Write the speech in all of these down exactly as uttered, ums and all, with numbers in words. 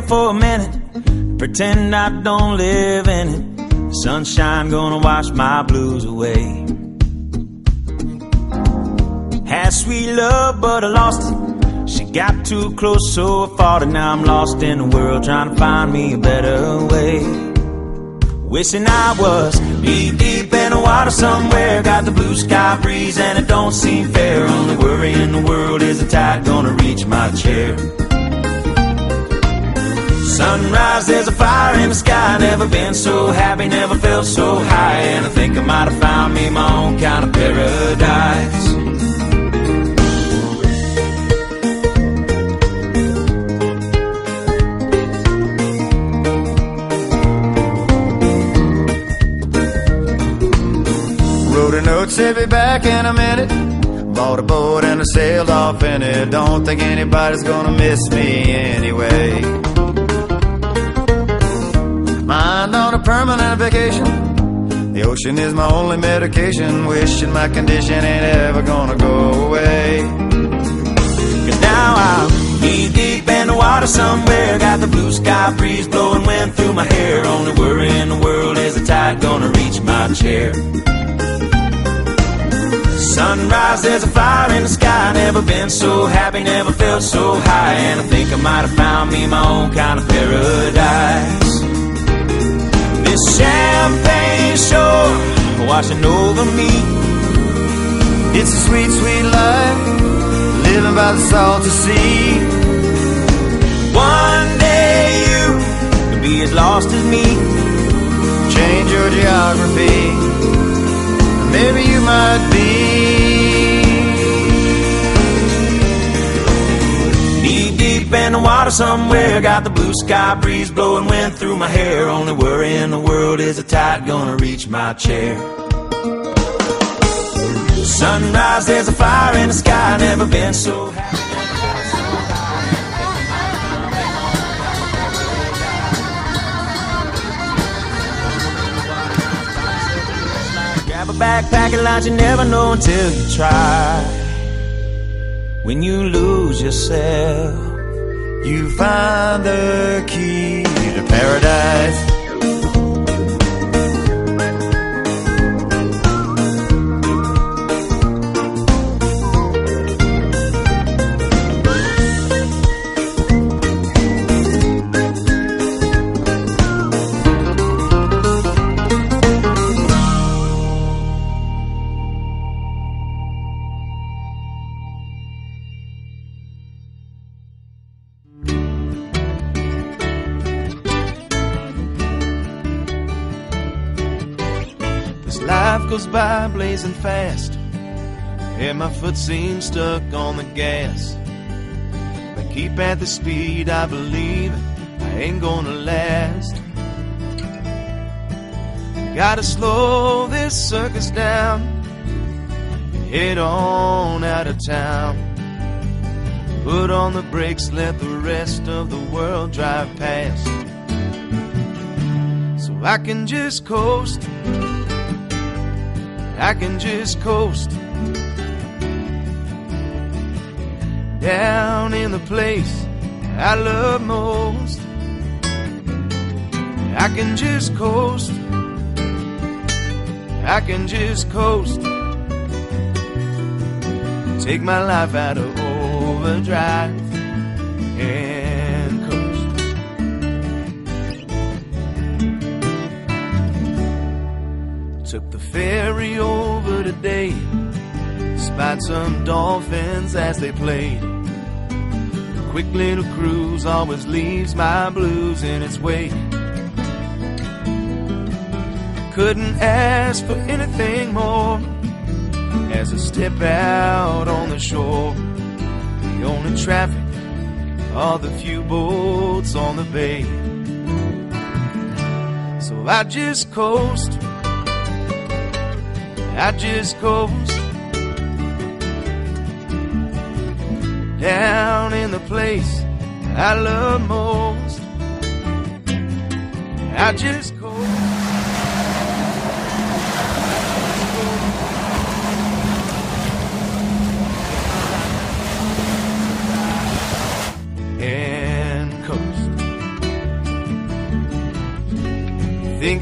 for a minute, pretend I don't live in it. The sunshine gonna wash my blues away. Had sweet love, but I lost it. She got too close, so I fought it. Now I'm lost in the world, trying to find me a better way. Wishing I was knee deep in the water somewhere. Got the blue sky breeze and it don't seem fair. Only worry in the world is the tide gonna reach my chair. Sunrise, there's a fire in the sky. Never been so happy, never felt so high. And I think I might have found me my own kind of paradise. Wrote a note, said be back in a minute. Bought a boat and I sailed off in it. Don't think anybody's gonna miss me anyway. Mind on a permanent vacation. The ocean is my only medication. Wishing my condition ain't ever gonna go away. Cause now I'm knee deep in the water somewhere. Got the blue sky breeze blowing wind through my hair. Only worry in the world is the tide gonna reach my chair. Sunrise, there's a fire in the sky. Never been so happy, never felt so high. And I think I might have found me my own kind of paradise. This champagne shore washing over me. It's a sweet, sweet life, living by the salty sea. One day you could be as lost as me. Change your geography, maybe you might be. Knee deep in the water somewhere. Got the blue sky breeze blowing wind through my hair. Only worry in the world is the tide gonna reach my chair. Sunrise, there's a fire in the sky. Never been so happy. Grab a backpack and lunch, you never know until you try. When you lose yourself, You find the key to paradise. Life goes by blazing fast, and my foot seems stuck on the gas. But keep at the speed, I believe I ain't gonna last. Gotta slow this circus down, head on out of town. Put on the brakes, let the rest of the world drive past, so I can just coast. I can just coast down in the place I love most. I can just coast. I can just coast. Take my life out of overdrive and coast. Took the ferry over today, spied some dolphins as they played. A quick little cruise always leaves my blues in its wake. Couldn't ask for anything more as I step out on the shore. The only traffic are the few boats on the bay. So I just coast. I just coast down in the place I love most. I just coast. And coast.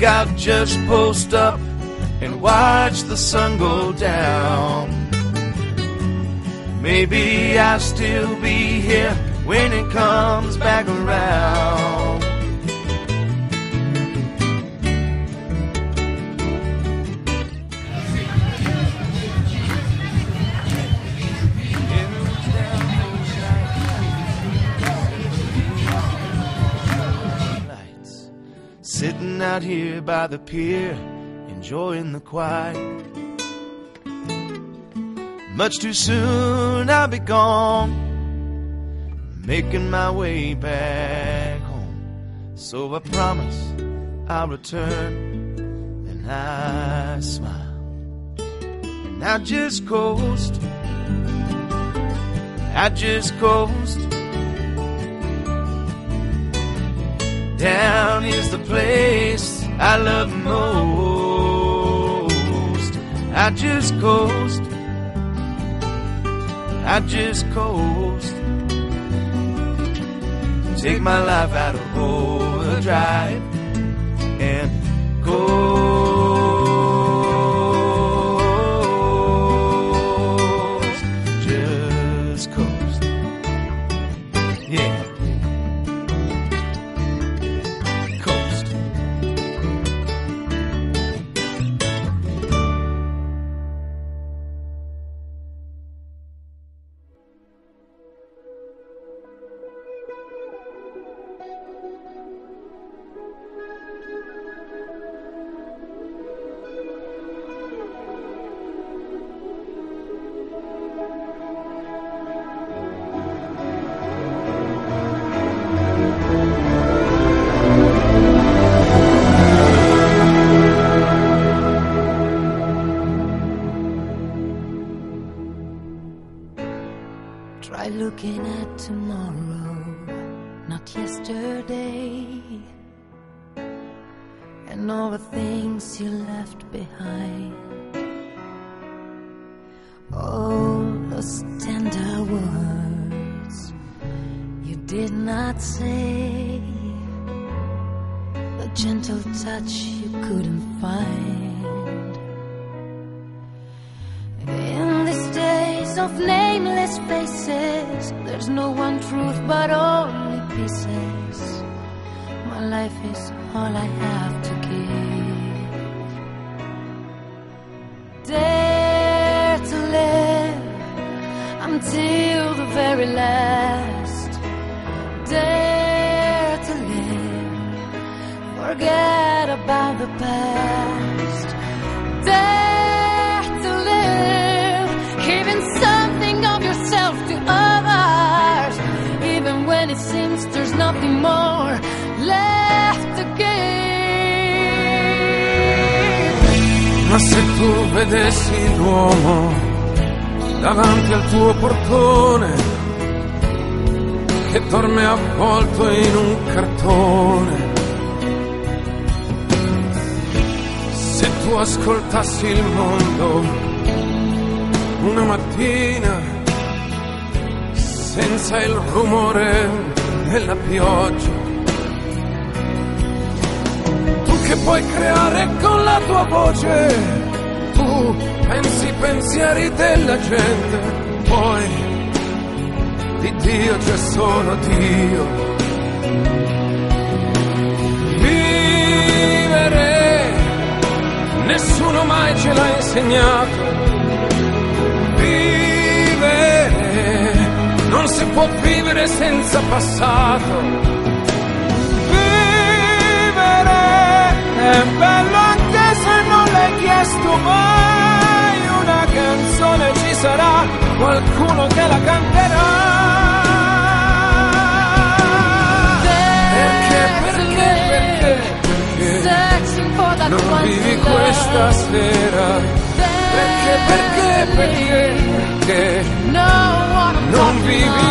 think I'll just post up and watch the sun go down. Maybe I'll still be here when it comes back around. Sitting out here by the pier, enjoying the quiet. Much too soon I'll be gone, making my way back home. So I promise I'll return, and I smile, and I just coast, I just coast. Down is the place I love most. I just coast, I just coast. Take my life out of overdrive and coast. Just coast. Yeah. Try looking at tomorrow, not yesterday, and all the things you left behind. All those tender words you did not say, the gentle touch you couldn't find. In these days of nameless faces, there's no one truth but only pieces. My life is all I have to give. Dare to live until the very last. Dare to live, forget about the past. Dare to live, giving something of yourself to others, even when it seems there's nothing more left to give. Ma se tu vedessi l'uomo davanti al tuo portone, che dorme avvolto in un cartone, se tu ascoltassi il mondo una mattina senza il rumore della pioggia, tu che puoi creare con la tua voce, tu pensi i pensieri della gente, poi di Dio c'è solo Dio. Vivere nessuno mai ce l'ha insegnato. Vivere non si può vivere senza passato. Vivere è bello anche se non l'hai chiesto mai. Una canzone ci sarà, qualcuno che la canterà. Perché, perché, perché, perché non vivi questa sera? Perché, perché, perché, perché non vivi